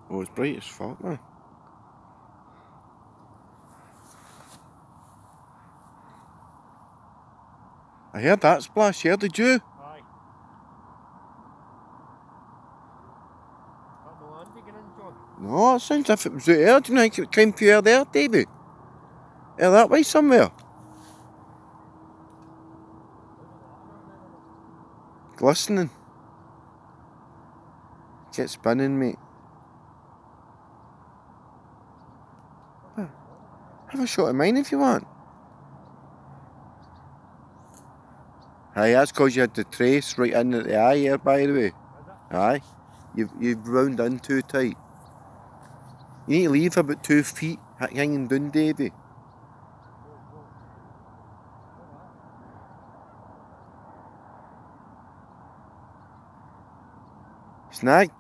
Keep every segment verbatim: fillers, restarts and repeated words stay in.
Oh, it's bright as fuck, man. I heard that splash here, did you? Aye. That the land you get in, John? No, it sounds as if it was out there. Do you think it came through there, Davey? Out that way somewhere. Glistening. Get spinning, mate. Have a shot of mine if you want. Aye, that's because you had the trace right in at the eye here, by the way. Aye. You've, you've wound in too tight. You need to leave about two feet hanging down, Davey. Snagged.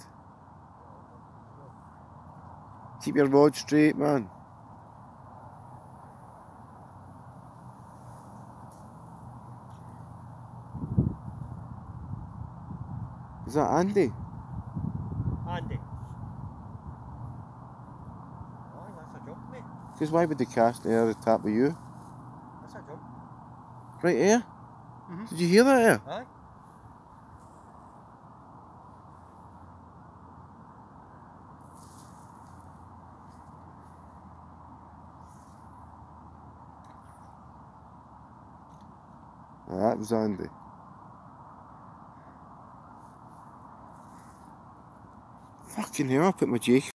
Keep your rod straight, man. Is that Andy? Andy. Aye, that's a jump, mate. Because why would they cast there at the top of you? That's a jump. Right here? Mm-hmm. Did you hear that here? Aye. Ah, that was Andy. Fucking hell, I put my J